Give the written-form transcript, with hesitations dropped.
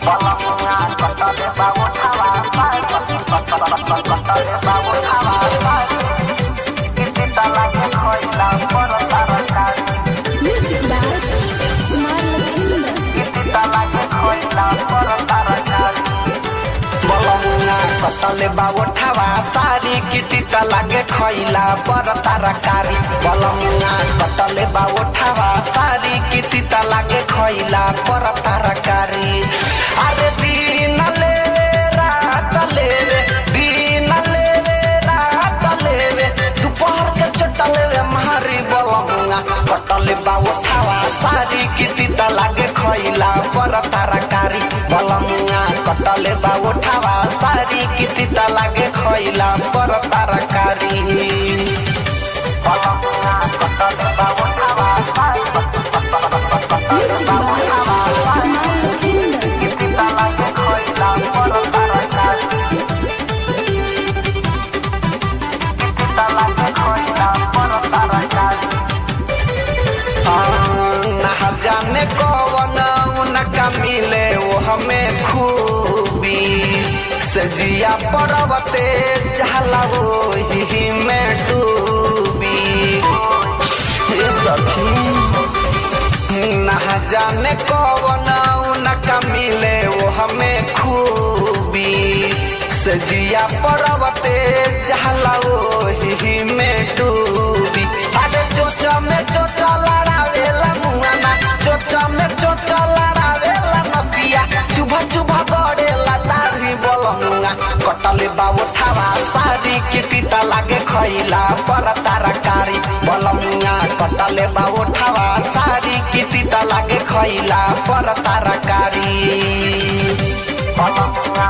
कटले बाबू ठावा सारी किती लागे खैला पर तरकारी बलमुआ कटले बाबू ठावा सारी किती लागे खैला पर तरकारी अरे दिन ले रात ले दिन ले रात ले दोपहर के चटले रे मारी बलमुआ कटले बाबू ठावा सारी किती लागे खैला पर तरकारी बलमुआ कटले बाबू ठावा सारी किती लागे खैला पर तरकारी बलमुआ कटले बाबू ठावा किती लागे खैला पर तरकारी किती लागे खैला पर तरकारी ना जाने कौन उनका मिले वो हमें खूबी सजिया पर्वते चहला वो ही में डूबी सखी ना जाने कौन उनका मिले वो हमें खूबी सजिया पर्वते चहला वो ही में डूबी अरे चोचा में चोचा लड़ावेला मुआना चोचा में चोचा लड़ावेला नदिया चुभा चुभा गड़ेला दाढ़ी बलमुआ कटले बाबू ठावा सारी किती लागे खैला पर तरकारी बलमुआ कटले बाबू ठावा सारी किती लागे खैला पर तरकारी बलमुआ